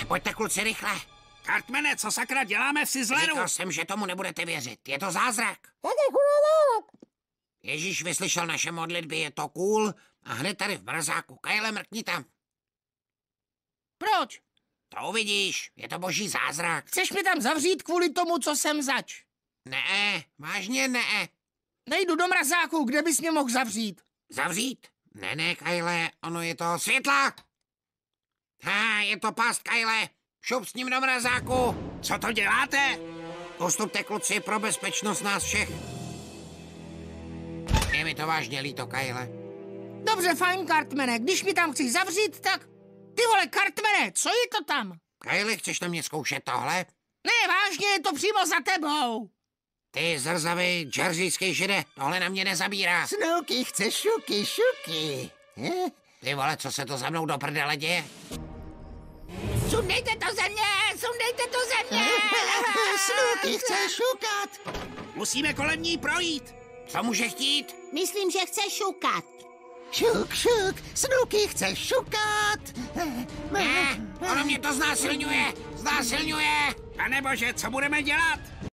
Pojďte, kluci, rychle. Cartmane, co sakra děláme v Sizzleru? Říkal jsem, že tomu nebudete věřit. Je to zázrak. Ježíš vyslyšel naše modlitby, je to cool. A hned tady v mrazáku. Kyle, mrkni tam. Proč? To uvidíš, je to boží zázrak. Chceš mi tam zavřít kvůli tomu, co jsem zač? Ne, vážně ne. Nejdu do mrazáku, kde bys mě mohl zavřít? Zavřít? Ne, Kyle, ono je to světla. Je to past, Kyle. Šup s ním do mrazáku. Co to děláte? Postupte, kluci, pro bezpečnost nás všech. Je mi to vážně líto, Kyle. Dobře, fajn, Cartmane, když mi tam chceš zavřít, tak... Ty vole, Cartmane, co je to tam? Kyle, chceš na mě zkoušet tohle? Ne, vážně, je to přímo za tebou. Ty zrzavý džersijský žide, tohle na mě nezabírá. Snooky chce šuky. Ty vole, co se to za mnou do prdele děje? Sundejte to ze mě, sundejte to ze mě. Snooky chce šukat. Musíme kolem ní projít. Co může chtít? Myslím, že chce šukat. Šuk, Snooky chce šukat. Ne, ono mě to znásilňuje. Panebože, co budeme dělat?